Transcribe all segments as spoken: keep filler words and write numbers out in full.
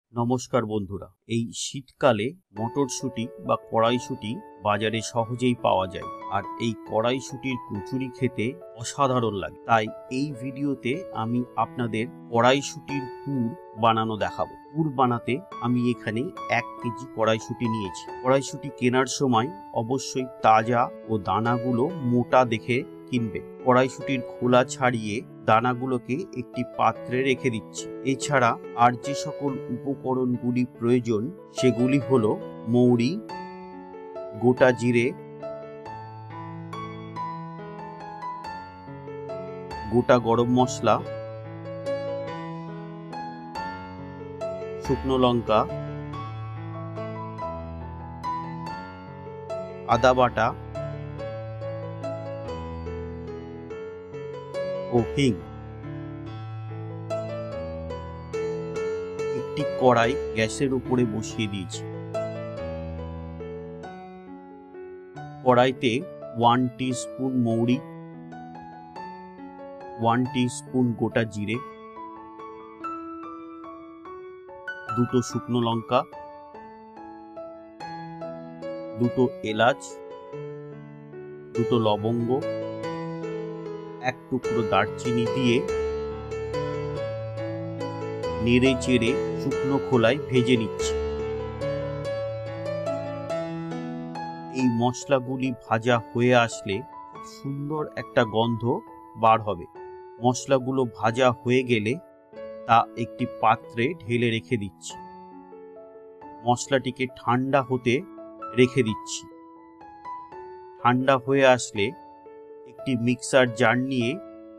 নমস্কার বন্ধুরা, এই শীতকালে মটরশুঁটি বা কড়াইশুঁটি বাজারে সহজেই পাওয়া যায়। আর এই কড়াইশুঁটির কচুরি খেতে অসাধারণ লাগে। তাই এই ভিডিওতে আমি আপনাদের কড়াইশুঁটির পুর বানানো দেখাবো। পুর বানাতে আমি এখানে এক কেজি কড়াইশুঁটি নিয়েছি। কড়াইশুঁটি কেনার সময় অবশ্যই তাজা ও দানাগুলো মোটা দেখে কিনবে। কড়াইশুঁটির খোলা ছাড়িয়ে দানাগুলোকে একটি পাত্রে রেখে দিচ্ছি। এছাড়া আর যে সকল উপকরণগুলি প্রয়োজন সেগুলি হলো মৌরি, গোটা জিরে, গোটা গরম মশলা, শুকনো লঙ্কা, আদা বাটা ও হিং। একটি কড়াই গ্যাসের উপরে বসিয়ে দিয়েছি। কড়াইতে ওয়ান টিস্পুন মৌরি, ওয়ান টিস্পুন গোটা জিরে, দুটো শুকনো লঙ্কা, দুটো এলাচ, দুটো লবঙ্গ, এক টুকরো দারচিনি দিয়ে নেড়ে চেড়ে শুকনো খোলায় ভেজে নিচ্ছি। এই মশলাগুলি ভাজা হয়ে আসলে সুন্দর একটা গন্ধ বার হবে। মশলাগুলো ভাজা হয়ে গেলে তা একটি পাত্রে ঢেলে রেখে দিচ্ছি। মশলাটিকে ঠান্ডা হতে রেখে দিচ্ছি। ঠান্ডা হয়ে আসলে একটি মিক্সার জার নিয়ে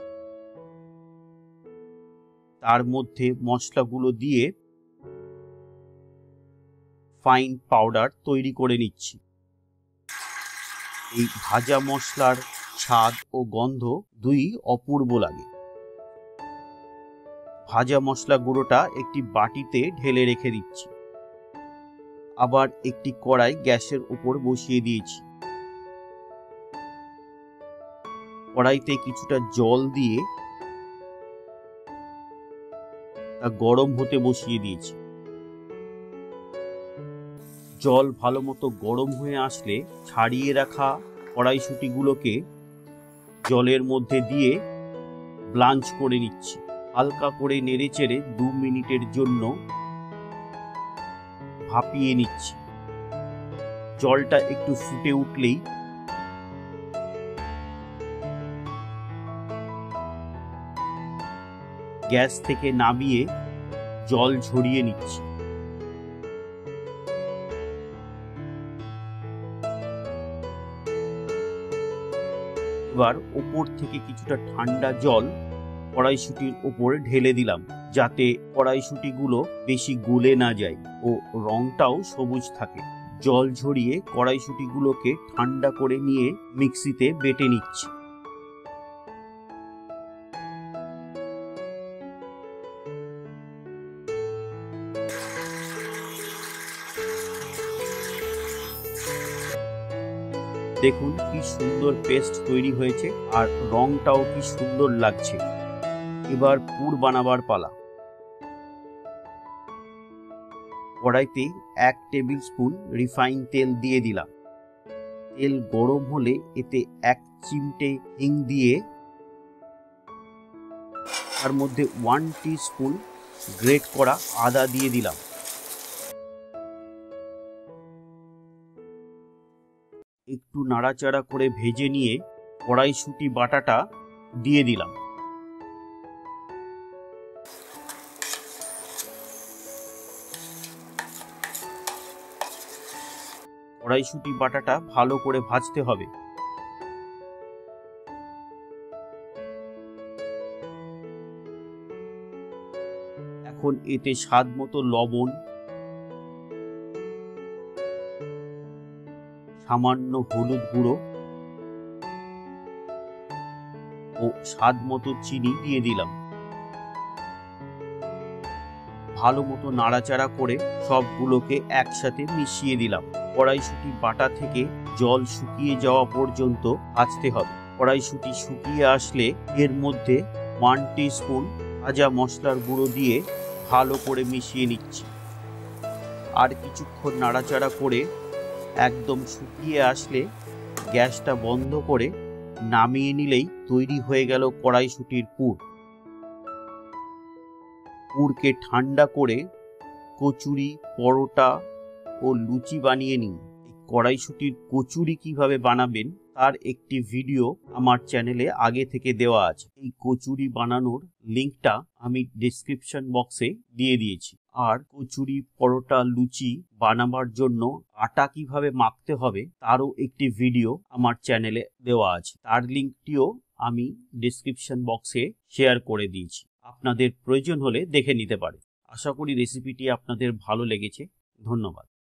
তার মধ্যে মশলাগুলো দিয়ে ফাইন পাউডার তৈরি করে নিচ্ছি। এই ভাজা মশলার স্বাদ ও গন্ধ দুই অপূর্ব লাগে। ভাজা মশলা গুঁড়োটা একটি বাটিতে ঢেলে রেখে দিচ্ছি। আবার একটি কড়াই গ্যাসের উপর বসিয়ে দিয়েছি। কড়াইতে কিছুটা জল দিয়ে তা গরম হতে বসিয়ে দিয়েছি। জল ভালো মতো গরম হয়ে আসলে ছাড়িয়ে রাখা কড়াইশুঁটিগুলোকে জলের মধ্যে দিয়ে ব্লাঞ্চ করে নিচ্ছি। হালকা করে নেড়ে চেড়ে দু মিনিটের জন্য ভাপিয়ে নিচ্ছি। জলটা একটু ফুটে উঠলেই গ্যাস থেকে নামিয়ে জল ঝরিয়ে নিচ্ছি। এবার ওপর থেকে কিছুটা ঠান্ডা জল কড়াইশুঁটির উপরে ঢেলে দিলাম, যাতে কড়াইশুঁটিগুলো বেশি গলে না যায় ও রংটাও সবুজ থাকে। জল ঝরিয়ে কড়াইশুঁটিগুলোকে ঠান্ডা করে নিয়ে মিক্সিতে বেটে নিচ্ছি। দেখুন কি সুন্দর পেস্ট তৈরি হয়েছে, আর রংটাও কি সুন্দর লাগছে। এবার পুর বানাবার পালা। কড়াইতে এক টেবিল স্পুন রিফাইন তেল দিয়ে দিলাম। তেল গরম হলে এতে এক চিমটে হিং দিয়ে তার মধ্যে ওয়ান টিস্পুন গ্রেট করা আদা দিয়ে দিলাম। একটু নাড়াচাড়া করে ভেজে নিয়ে কড়াইশুঁটি বাটাটা দিয়ে দিলাম। কড়াইশুঁটি বাটাটা ভালো করে ভাজতে হবে। এখন এতে স্বাদ মতো লবণ, সামান্য হলুদ গুঁড়ো ও স্বাদ মতো চিনি দিয়ে দিলাম। ভালো মতো নাড়াচাড়া করে সবগুলোকে একসাথে মিশিয়ে দিলাম। কড়াইশুঁটি বাটা থেকে জল শুকিয়ে যাওয়া পর্যন্ত ভাজতে হবে। কড়াইশুঁটি শুকিয়ে আসলে এর মধ্যে ওয়ান টিস্পুন ভাজা মশলার গুঁড়ো দিয়ে ভালো করে মিশিয়ে নিচ্ছি। আর কিছুক্ষণ নাড়াচাড়া করে একদম শুকিয়ে আসলে গ্যাসটা বন্ধ করে নামিয়ে নিলেই তৈরি হয়ে গেল কড়াইশুঁটির পুর। পুরকে ঠান্ডা করে কচুরি, পরোটা ও লুচি বানিয়ে নিন। এই কড়াইশুঁটির কচুরি কিভাবে বানাবেন তার একটি ভিডিও আমার চ্যানেলে আগে থেকে দেওয়া আছে। এই কচুরি বানানোর লিঙ্কটা আমি ডেসক্রিপশন বক্সে দিয়ে দিয়েছি। আর কচুরি, পরোটা, লুচি বানাবার জন্য আটা কিভাবে মাখতে হবে তারও একটি ভিডিও আমার চ্যানেলে দেওয়া আছে। তার লিঙ্কটিও আমি ডেসক্রিপশন বক্সে শেয়ার করে দিয়েছি, আপনাদের প্রয়োজন হলে দেখে নিতে পারে। আশা করি রেসিপিটি আপনাদের ভালো লেগেছে। ধন্যবাদ।